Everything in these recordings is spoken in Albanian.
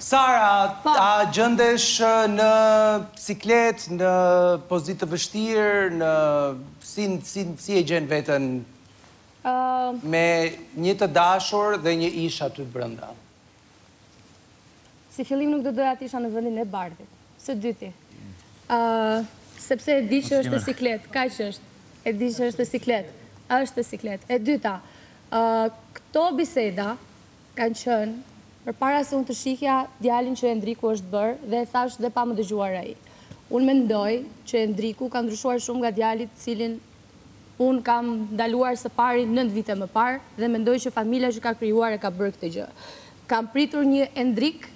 Sara, a gjëndesh në siklet, në pozitë të vështirë, si e gjen veten me një të dashur dhe një ish aty brenda? Si fillim nuk do doja të isha në vendin e Bardhit. Së dyti. Sepse e di që është e siklet, kaq është. E di që është e siklet. Është e siklet. E dyta, këto biseda kanë qenë përpara se unë të shihja djalin që Endriku është bërë dhe e thash dhe pa më dëgjuar ai. Unë mendoj që Endriku ka ndryshuar shumë nga djalit cilin unë kam ndaluar së pari 9 vite më parë dhe mendoj që familja që ka krijuar e ka bërë këtë gjë. Kam pritur një Endrik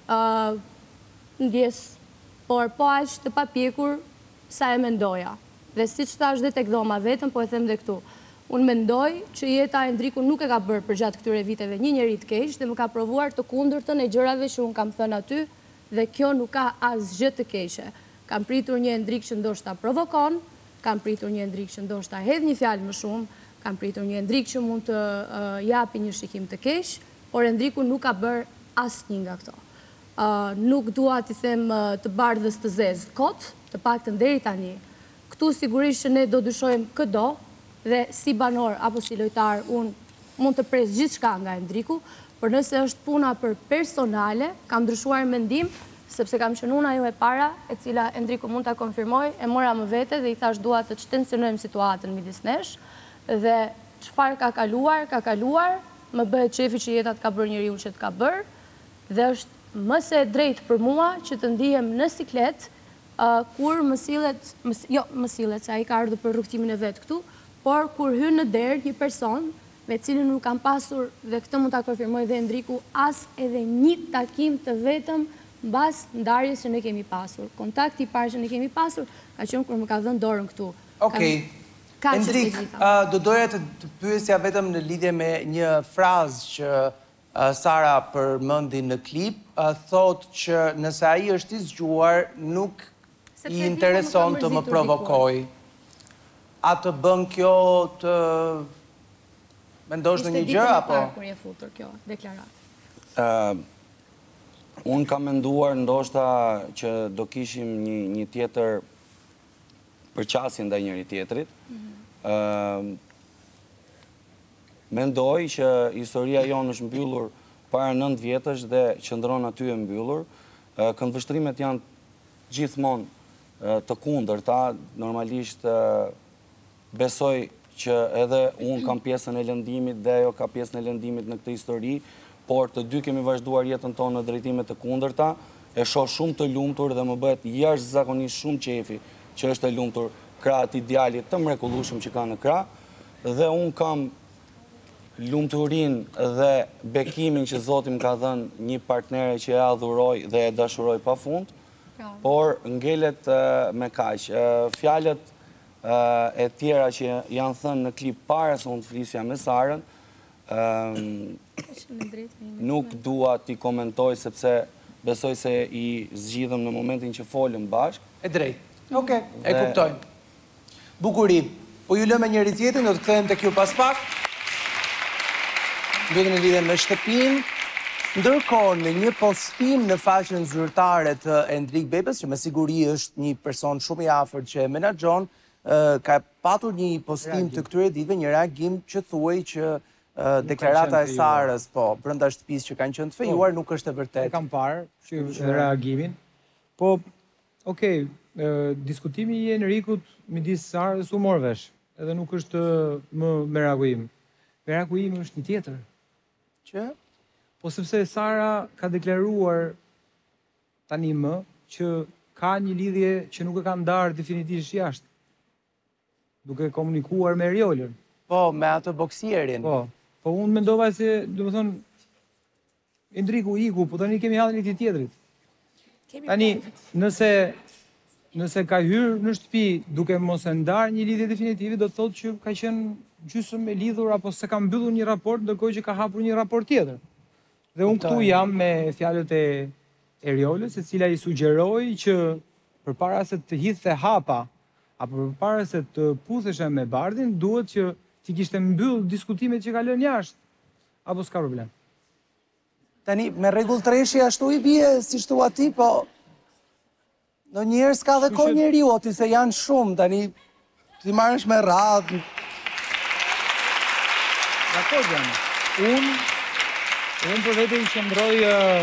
ndjes, por po aq të papjekur sa e mendoja. Dhe siç thash dhe tek dhoma vetëm, po e them dhe këtu. Unë mendoj që jeta e Endriku nuk e ka bërë për gjatë këtyre viteve një njeri të keq dhe më ka provuar të kundërtën e gjërave që unë kam thënë aty dhe kjo nuk ka asgjë të keqe. Kam pritur një Endrik që ndoshta provokon, kam pritur një Endrik që ndoshta hedh një fjalë më shumë, kam pritur një Endrik që mund të japi një shikim të keq, por Endriku nuk ka bërë asnjë nga këto. Nuk dua t'i them të bardhës të zezë kot, të paktën deri tani. Këtu sigurisht që ne do dyshojmë këdo, dhe si banor apo si lojtar unë mund të pres gjithçka nga Endriku, por nëse është puna për personale, kam ndryshuar mendim, sepse kam qenë unë ajo e para, e cila Endriku mund ta konfirmoj, e mora më vete dhe i thash dua të tensionojmë situatën midis nesh, dhe çfarë ka kaluar, më bëhet qefi që jeta të ka bërë njeriu që të ka bërë, dhe është më se drejt për mua që të ndihem në siklet kur më sillet, se ai ka ardhur për rrugtimin e vet këtu, por kur hyn në derë një person me cilin nuk kam pasur, dhe këtë mund ta konfirmoj dhe Endriku, as edhe një takim të vetëm mbas ndarjes që ne kemi pasur. Kontakti i parë që ne kemi pasur ka qenë kur më ka dhënë dorën këtu. Okej. Endrik, do doja të pyesja vetëm në lidhje me një frazë që Sara përmendi në klip, thotë që nëse ai është i zgjuar, nuk i intereson të më provokoj. A të bën kjo të mendosh në një gjë, apo? Ishte ditë më parë kur je futur kjo deklaratë. Unë kam menduar ndoshta që do kishim një tjetër përqasje ndaj njëri tjetrit. Mendoj që historia jonë është mbyllur para 9 vjetësh dhe qëndron aty e mbyllur. Këndvështrimet janë gjithmonë të kundërta, normalisht besoj që edhe unë kam pjesën e lëndimit dhe ajo ka pjesën e lëndimit në këtë histori, por të dy kemi vazhduar jetën tonë në drejtime të kundërta, e shoh shumë të lumtur dhe më bëhet jashtëzakonisht shumë qefi që është e lumtur krah atij djalit të mrekullueshëm që ka në krah, dhe unë kam lumturinë dhe bekimin që Zoti më ka dhënë një partnere që e adhuroj dhe e dashuroj pafund, por ngelet me kaq. Fjalët e tjera që janë thënë në klip para se unë të flisja me Sarën, nuk dua t'i komentoj sepse besoj se i zgjidhëm në momentin që folëm bashkë. E drejt. Okej, e kuptoj. Bukuri, po ju lëmë njëri tjetrin, do të kthehemi tek ju pas pak. Do të në lidhem me shtëpinë. Ndërkohë, në një postim në faqen zyrtare të Endrik Bebës, që me siguri është një person shumë i afërt që e menaxhon, ka patur një postim të këtyre ditëve, një reagim që thuaj që deklarata e Sarës, po, brenda shtëpisë që kanë qenë të fejuar, nuk është e vërtetë. E kam parë reagimin. Po, okej, diskutimi i Enrikut midis Sarës u mor vesh, edhe nuk është më merakujim. Merakujimi është një tjetër. Që? Po sepse Sara ka deklaruar tani më që ka një lidhje që nuk e ka ndarë definitivisht jashtë, duke komunikuar me Eriolën. Po, me atë boksierin. Po unë mendova se, do më thonë, Endriku iku, po tani kemi hallën e këtij tjetrit. Tani, nëse ka hyrë në shtëpi duke mos e ndarë një lidhje definitive, do të thotë që ka qenë gjysmë e lidhur apo se ka mbyllur një raport, ndërkohë që ka hapur një raport tjetër. Dhe unë këtu jam me fjalët e Eriolës, e cila i sugjeroi që përpara se të hidhte hapa apo përpara se të putheshe me Bardhin, duhet që ti kishte mbyll diskutimet që ka lënë jashtë. Apo s'ka problem? Tani, me rregull treshi ashtu i bie, si shtu ati, po... Në njerë s'ka dhe ko njeri u, ati se janë shumë, tani... Ti marrësh me radhë. Dakor, janë. Unë për vete i qëndroj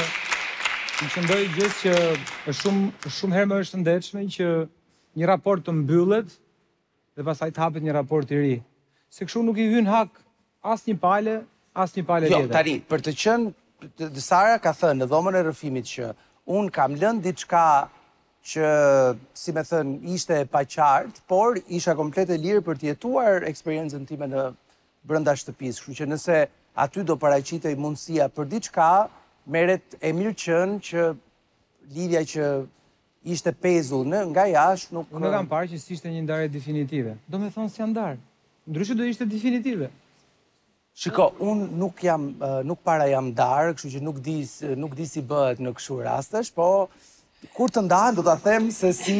gjithë që është shumë herë më është ndeshme që një raport të mbyllet dhe pastaj të hapet një raport i ri. Se kështu nuk i hyn hak as një pale tjetër. Jo, tani, për të qenë, Sara ka thënë në dhomën e rrëfimit që unë kam lënë diçka që, si me thënë, ishte pa qartë, por isha komplet e lirë për t'jetuar eksperiencën time në brenda shtëpisë. Kështu që nëse aty do paraqitej mundësia për diçka, merret e mirë qenë që lidhja që ishte pezull nga jashtë nuk... Unë kam parë që s'ishte një ndarje definitive. Do me thonë si janë ndarë. Ndryshe do ishte definitive. Shiko, unë nuk para jam ndarë, kështu që nuk di si bëhet në kështu rastesh, po kur të ndahen do ta them se si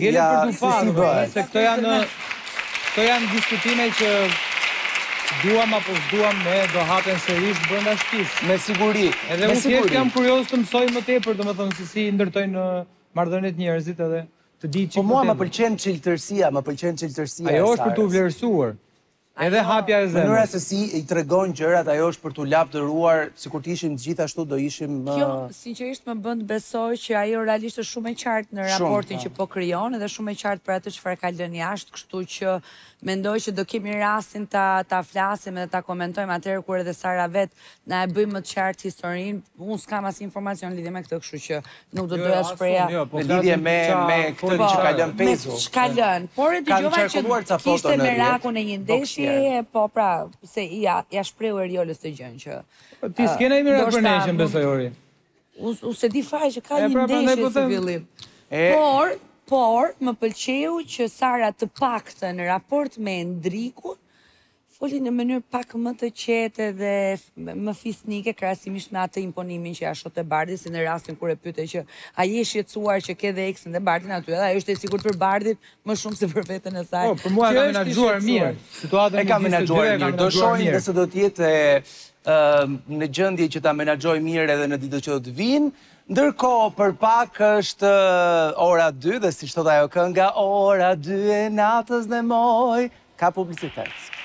bëhet. Se këto janë diskutime që duam apo s'duam ne do hapen sërish brenda shtëpisë. Me siguri. Edhe unë thjesht jam kurioz të mësoj më tepër, domethënë se si ndërtojnë marrëdhëniet njerëzit edhe të di çik. Po mua më pëlqen çeltërsia, Ajo është për t'u vlerësuar. Edhe hapja e zemrës. Mënyra se si i tregon gjërat, ajo është për t'u lavdëruar, sikur të ishim gjithashtu do ishim... Kjo, sinqerisht më bën besoj që ajo realisht është shumë e qartë në raportin që po krijon, edhe shumë e qartë për atë çfarë ka lënë jashtë, kështu që mendoj që do kemi rastin ta flasim edhe ta komentojmë atëherë kur edhe Sara vet na e bëjmë më të qartë historinë. Unë s'kam as informacion lidhje me këtë, kështu që nuk do doja shpreha. Në lidhje me këtë që ka lënë pezu. Me çka lënë, por e dëgjova që kishte merakun e një ndeshje, po pra, se ja shpreu Eriolës të gjën që... Ti s'kena i merak për neshën, besoj ori. Unë se di faj që ka një ndeshje si fillim. Por, më pëlqeu që Sara të paktë në raport me Endrikun, foli në mënyrë pak më të qetë dhe më fisnike, krahasimisht me atë imponimin që ja shote Bardhi, si në rastin kur e pyete që a je shqetësuar që ke dhe eksin dhe Bardhin aty, edhe ajo ishte sigurt për Bardhin më shumë se për veten e saj. Po, për mua ka menaxhuar mirë. E ka menaxhuar mirë. Do shohim nëse do të jetë në gjendje që ta menaxhojë mirë edhe në ditët që do të vinë. Ndërkohë, për pak është ora 2 dhe si thot ajo kënga, ora 2 e natës dhe moj, ka publicitet.